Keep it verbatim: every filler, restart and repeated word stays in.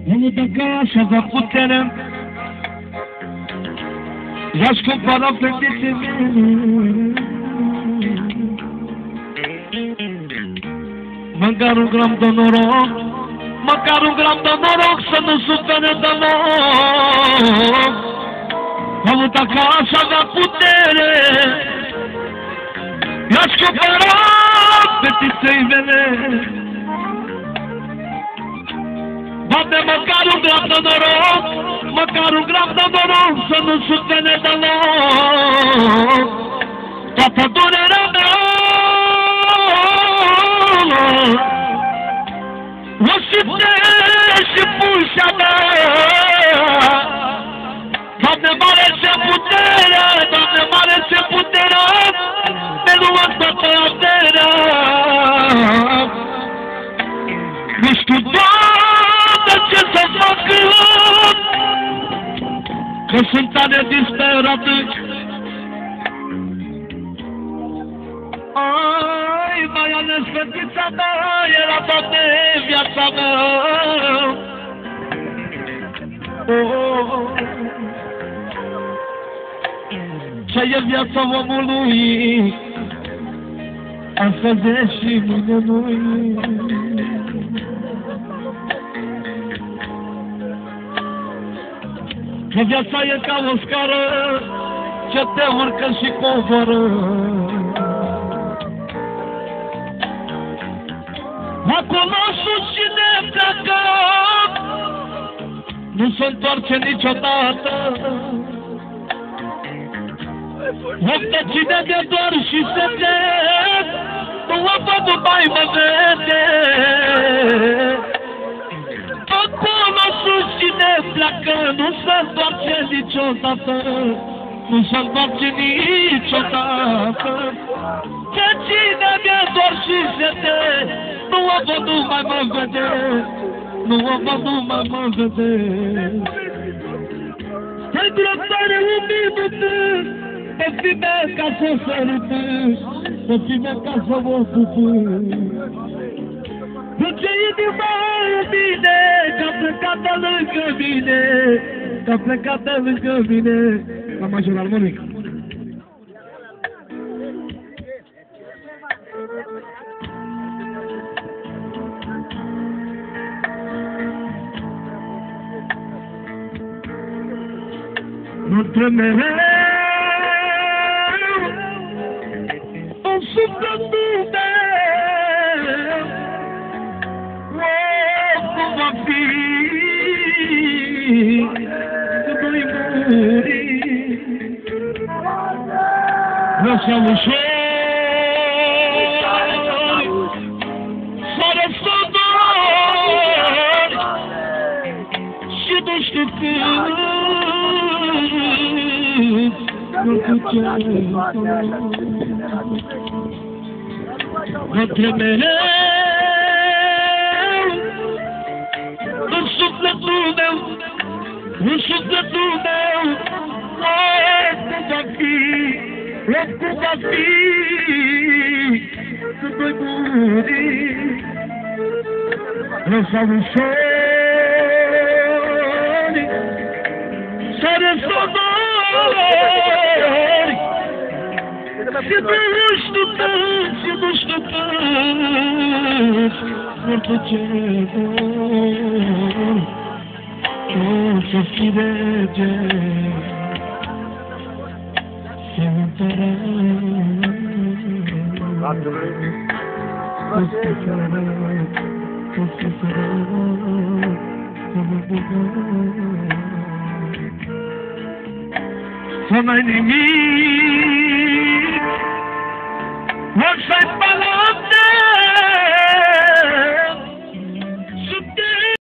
Omul dacă aș avea putere, i-aș cumpăra fetițe mele. Măcar un gram de noroc, măcar un gram de noroc să nu sufere deloc. Omul dacă aș avea putere, i-aș cumpăra fetiței mele. Bate măcar un gram de noroc, măcar un gram de noroc să nu sufere deloc. Toată durerea mea o simte și pușa mea. Doamne, mare ce putere, Doamne, mare ce putere, mi-a luat toată averea. Nu știu, Doamne, ce să fac, că sunt tare disperat. Ai, mai ales fetița mea, era toată viața mea. Oh, ce e viața omului, astăzi e și mâine nu-i. Că viața e ca o scară ce te urcă și coboră. Acolo sus cine pleacă nu se întoarce niciodată. Ofte cine de doar și se plec, nu o văd, nu mai mă vede. Acolo sus cine pleacă nu se întoarce niciodată. Nu se întoarce niciodată. Că cine de doar și se plec, nu o văd, nu mai mă vede. Nu o văd, nu mai mă vede. Stai dreptare un minut, pe fime ca să sărute, pe fime ca să mă pupu. Duce inima în mine, că-a plecat de lângă mine, că-a plecat de lângă mine. La major armonic. Nu tremeu în sufletul meu, cum va fi că voi muri. Vreau să ușor fără să dor și nu știu când. Între mereu în sufletul meu, în sufletul meu, oricum va fi, oricum va fi, să voi muri. Lăsa ușor, să răsădori, și nu știu când, și nu știu când, orice ce dor, o să fii rege, să întărăm, o să fărăm, o să fărăm, să mă bugăm. Să n-ai nimic